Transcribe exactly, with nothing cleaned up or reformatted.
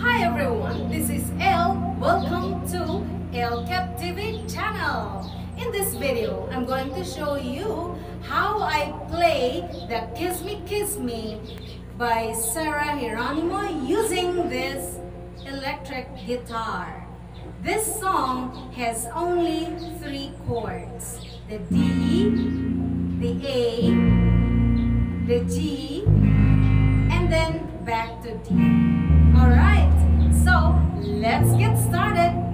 Hi everyone, this is Elle. Welcome to Elle CatTV channel. In this video, I'm going to show you how I play the Kiss Me Kiss Me by Geronimo using this electric guitar. This song has only three chords: the D, the A, the G, and then back to D. Alright, so let's get started.